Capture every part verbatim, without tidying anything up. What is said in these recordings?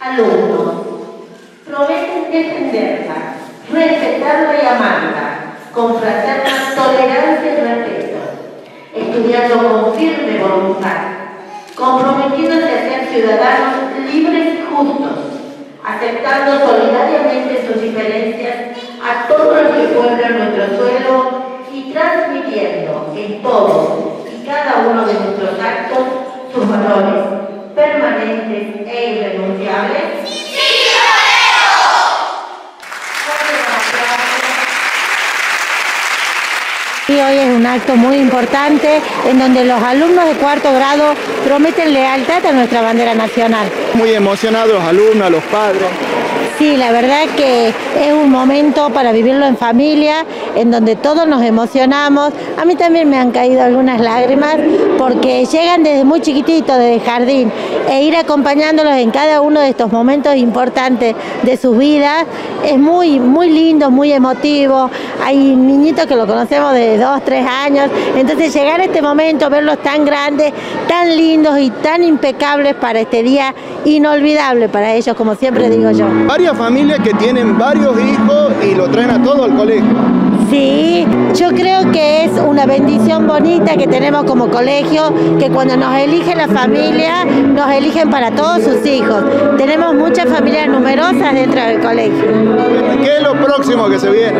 Alumnos, prometen defenderla, respetarla y amarla, con fraterna tolerancia y respeto, estudiando con firme voluntad, comprometiéndose a ser ciudadanos libres y justos, aceptando solidariamente sus diferencias a todos los que pueblan nuestro suelo y transmitiendo en todos y cada uno de nuestros actos sus valores permanentes e irrenunciables. ¡Sí, Y hoy es un acto muy importante en donde los alumnos de cuarto grado prometen lealtad a nuestra bandera nacional. Muy emocionados los alumnos, los padres. Sí, la verdad que es un momento para vivirlo en familia, en donde todos nos emocionamos. A mí también me han caído algunas lágrimas porque llegan desde muy chiquititos, desde jardín, e ir acompañándolos en cada uno de estos momentos importantes de sus vidas es muy, muy lindo, muy emotivo. Hay niñitos que lo conocemos de dos, tres años, entonces llegar a este momento, verlos tan grandes, tan lindos y tan impecables para este día inolvidable para ellos, como siempre digo yo. Varias familias que tienen varios hijos y lo traen a todo al colegio. Sí, yo creo que es una bendición bonita que tenemos como colegio, que cuando nos elige la familia, nos eligen para todos sus hijos. Tenemos muchas familias numerosas dentro del colegio. ¿Qué es lo próximo que se viene?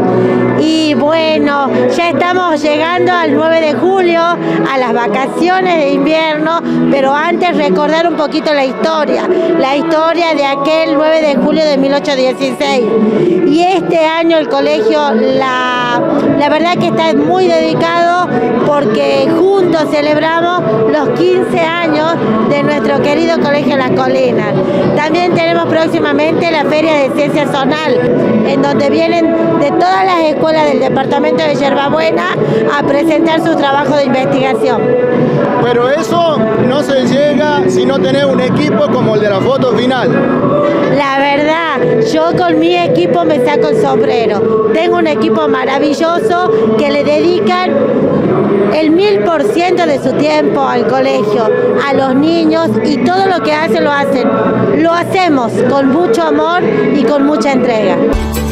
Y bueno, ya estamos llegando al nueve de julio, a las vacaciones de invierno, pero antes recordar un poquito la historia, la historia de aquel nueve de julio de mil ochocientos dieciséis. Y este año el colegio, la, la verdad que está muy dedicado porque juntos celebramos los quince años de nuestro querido Colegio Las Colinas. También tenemos próximamente la Feria de Ciencia Zonal, en donde vienen de todas las escuelas del departamento de Yerbabuena a presentar su trabajo de investigación. Pero eso no se llega si no tenés un equipo como el de la foto final. La verdad, yo con mi equipo me saco el sombrero. Tengo un equipo maravilloso que le dedican el mil por ciento de su tiempo al colegio, a los niños, y todo lo que hacen lo hacen. Lo hacemos con mucho amor y con mucha entrega.